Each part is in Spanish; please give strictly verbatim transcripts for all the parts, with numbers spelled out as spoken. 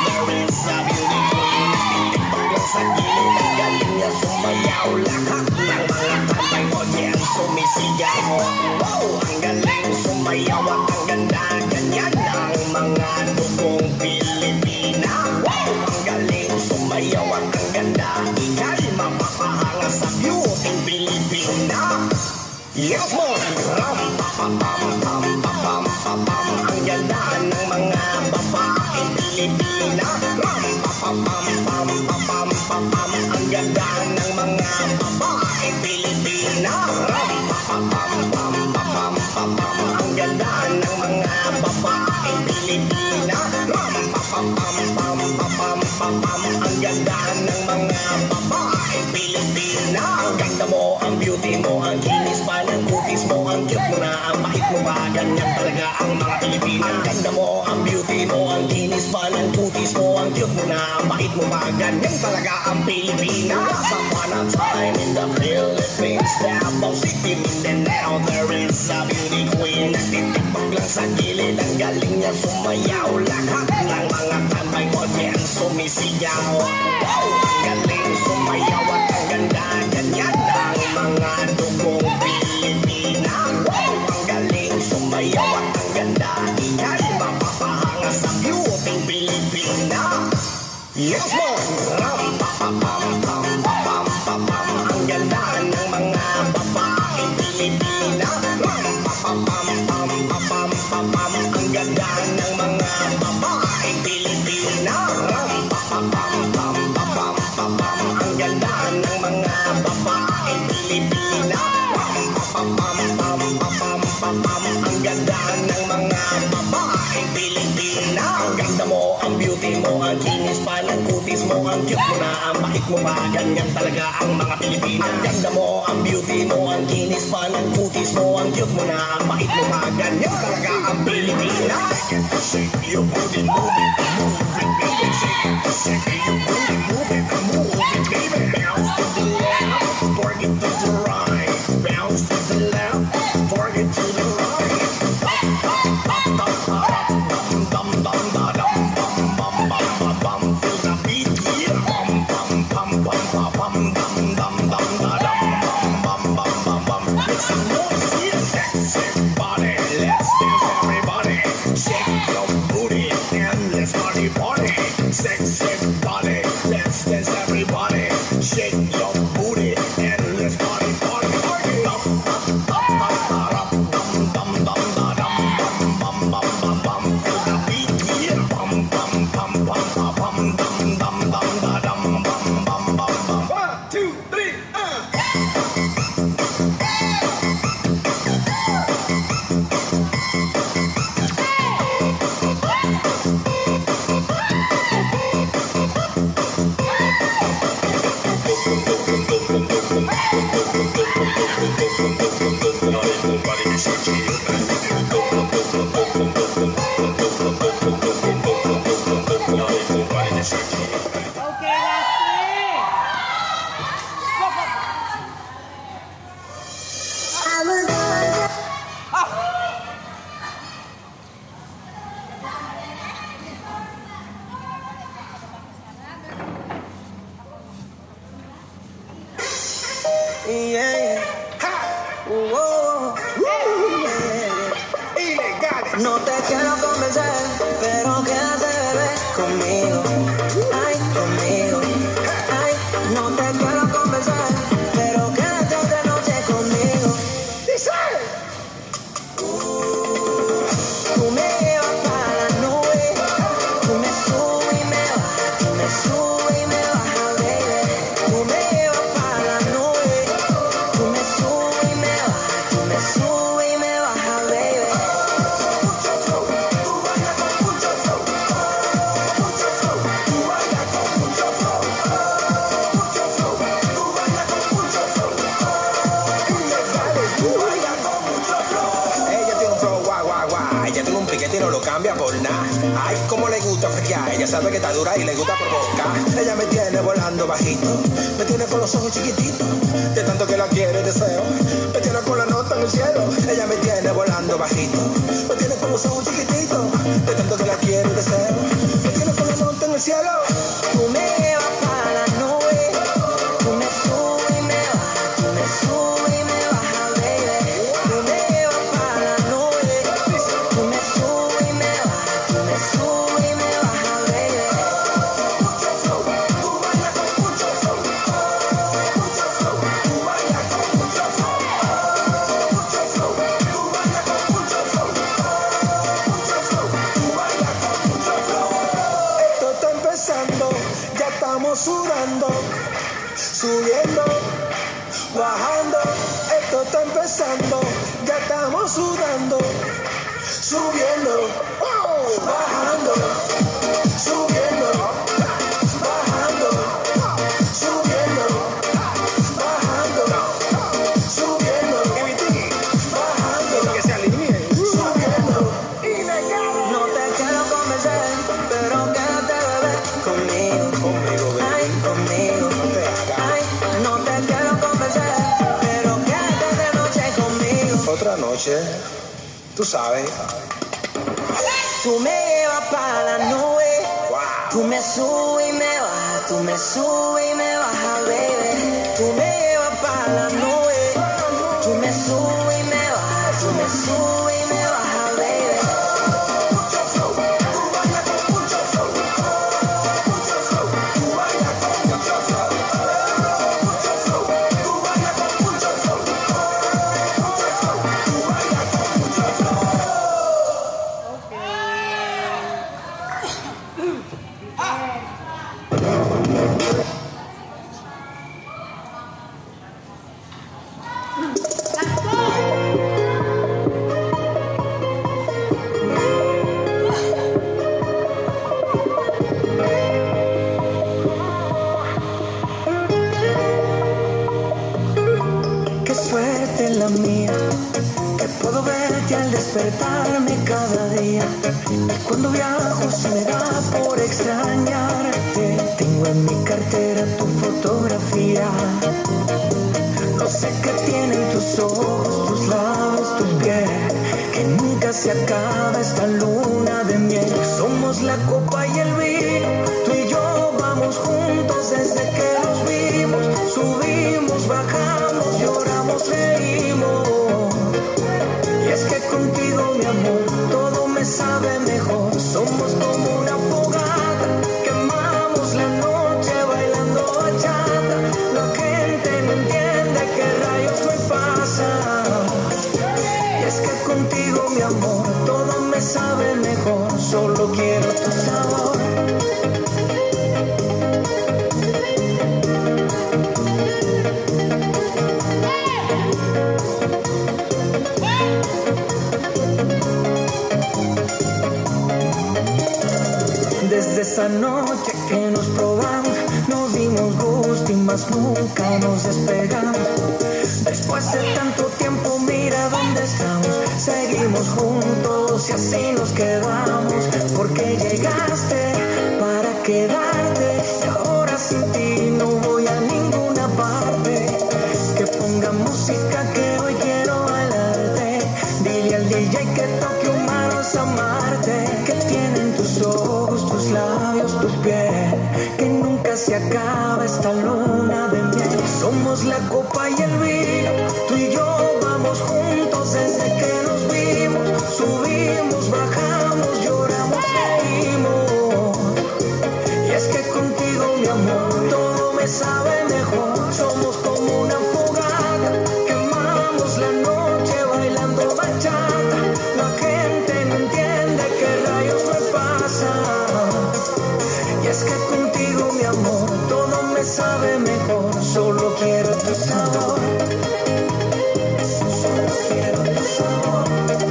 there is a beauty queen. Nagtitipag lang sa gilid, ang galing niya sumayaw. Lahat ng mga tambay ko niyan sumisigaw. Wow, ang galing sumayaw at ang ganda, ganyan ang mga dugong Pilipina. Wow, ang galing sumayaw at ang ganda, ika'y mapapahanga sa beauty Pilipina. Yes mo! Ram pa pa pam pam pa pam pa pam. Ang ganda ng mga babaeng Pilipina. Ram pa pa pam pam pa pam pa pam. Ang ganda ng mga babaeng Pilipina. Ram pa pa pam pam pa pam pa pam. Ang ganda ng mga babaeng Pilipina. Ram pa pa pam pam pa pam pa pam. Ang ganda ng mga babaeng Pilipina. Ang ganda mo, ang beauty mo, ang kinis pa ng kutis mo, ang cute mo na, ang bait mo ba, ganyan talaga ang mga Pilipina. Ang ganda mo, ang beauty mo, ang kinis pa ng kutis mo, ang cute mo na, ang bait mo ba, ganyan talaga ang Pilipina. Once upon a time in the Philippines, Davao City, Mindanao, there is a beauty queen. Nagtitipag lang sa gilid, ang galing niya sumayaw. Lahat ng mga tambay ko niyan sumisigaw. Wow, ang galing sumayaw at ang ganda, ganyan ang mga dugong Pilipina. Wow, ang galing sumayaw at ang ganda, ika'y mapapahanga sa beauty Pilipina. Yes mo! Ram pa pa pam pam pa pam pa pam. Ang ganda ng mga babaeng Pilipina. Ram pa pa pam pam pa pam pa pam. Ang ganda ng mga babaeng Pilipina. Ram pa pa pam pam pa pam pa pam. Ang ganda ng mga babaeng Pilipina. Ram pa pa pam pam pa pam pa pam. Ang ganda ng mga babaeng Pilipina. Ang ganda mo, ang beauty mo, ang kinis pa ng kutis mo, ang cute mo na, ang bait mo ba, ganyan talaga ang mga Pilipina. Ang ganda mo, ang beauty mo, ang kinis pa ng kutis mo, ang cute mo na, ang bait mo ba, ganyan talaga ang Pilipina. Shake your booty, move it, move it, baby. Shake your booty, move it, move it, baby. Bounce to the left, work it to the right. Bounce to the left, work it to the right. No te quiero convencer, pero quédate, bebé, conmigo. Ay, conmigo. Ay, no te quiero convencer, pero quédate otra noche conmigo. Dice. Uh, tú me llevas para la nube, tú me subes y me bajas, tú me subes y me bajas, baby. Tú me llevas para la nube, tú me subes y me bajas, tú me subes y me bajas, baby. No lo cambia por nada. Ay, como le gusta friquear. Ella sabe que está dura y le gusta provocar. Ella me tiene volando bajito, me tiene con los ojos chiquititos, de tanto que la quiero y deseo. Me tiene con la nota en el cielo. Ella me tiene volando bajito, me tiene con los ojos chiquititos, de tanto que la quiero y deseo. Me tiene con la nota en el estamos sudando, subiendo, bajando, esto está empezando, ya estamos sudando, subiendo, bajando, subiendo, bajando, subiendo, bajando, subiendo, bajando, que se alineen, subiendo. No te quiero convencer, pero quédate, bebé, conmigo. Conmigo, bebé. Ay, conmigo. No te hagas. Ay, no te quiero convencer, pero quédate de noche conmigo. Otra noche, tú sabes. Tú me llevas para la nube, Wow. tú me subes y me bajas, tú me subes y me bajas, baby. Tú me llevas para la nube, tú me subes y me bajas, tú me subes y me bajas, baby. Mucho flow, tú bailas con mucho flow. Mucho flow, tú bailas con mucho flow. Mucho flow, tú bailas con mucho flow. Mucho flow, tú bailas con mucho flow. Qué suerte la mía, que puedo verte al despertarme cada día. Y cuando viajo se me da por extrañarte. Tengo en mi cartera tu fotografía. No sé qué tienen tus ojos, tus labios, tu piel, que nunca se acaba esta luna de miel. Somos la copa y el vino, tú y yo vamos juntos desde que nos vimos. Subimos, bajamos, lloramos, reímos. Y es que contigo, mi amor, todo me sabe mejor. Somos como una fogata, quemamos la noche bailando bachata. La gente no entiende qué rayos me pasa. Y es que contigo, mi amor, todo me sabe mejor. Solo quiero tu sabor. Desde esa noche que nos probamos, nos dimos gusto y más nunca nos despegamos. Después de tanto tiempo, mira dónde estamos. Seguimos juntos y así nos quedamos. Porque llegaste para quedarte y ahora sin ti no voy a ninguna parte. Que ponga música que hoy quiero bailarte. Dile al D J que toque un manos amarte. Que tienen tus ojos, tus labios, tu piel, que nunca se acaba esta luna de miel. Somos la copa y el vino, tú y yo vamos juntos desde que nos vimos. Subimos, bajamos, lloramos, reímos. Y es que contigo, mi amor, todo me sabe mejor. Somos como una fogata, quemamos la noche bailando bachata. La gente no entiende qué rayos me pasa. Y es que contigo, mi amor, todo me sabe mejor. Solo quiero tu sabor. Solo quiero tu sabor.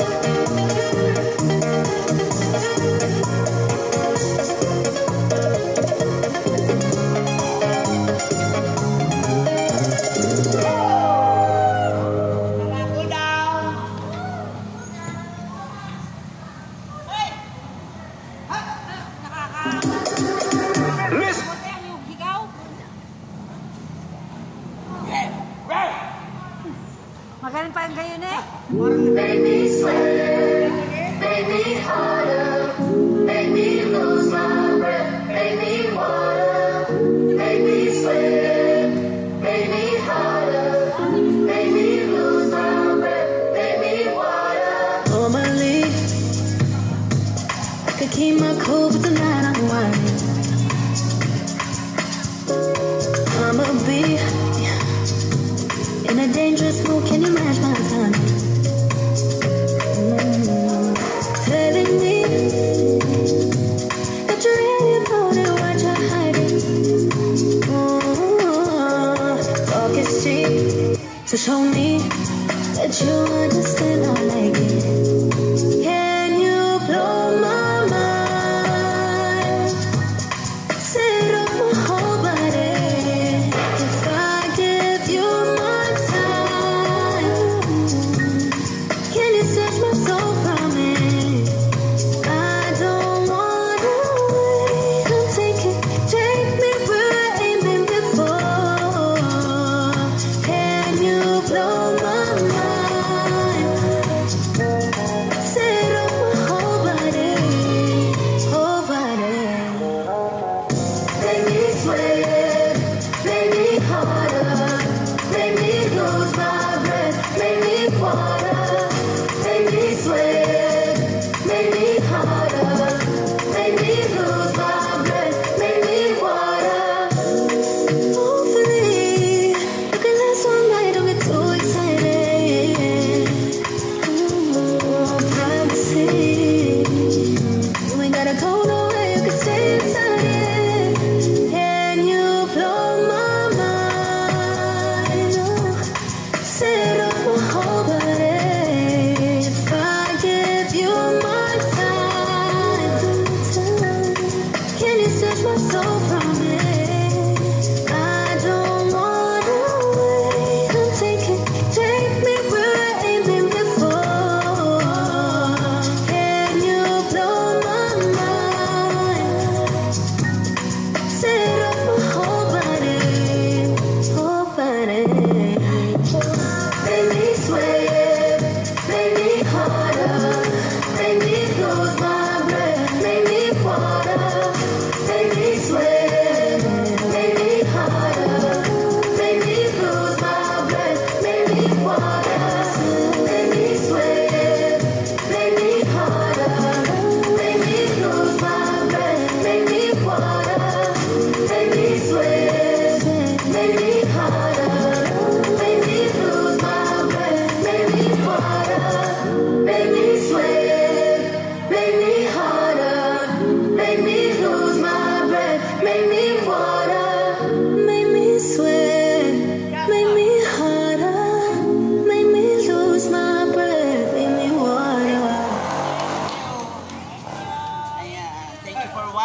Magaling pa kayo na eh. Make me sweat, make me harder, make me lose my breath, make me water, make me sweat, make me harder, make me lose my breath, make me water. Normally, I could keep my cool, but tonight I'm whining. I'ma be in a dangerous mood, can you match my timing? Mm, telling me that you're really about it, what you're hiding.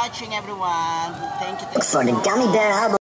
watching, everyone. Thank you. Thank For the you. Gummy Bear album.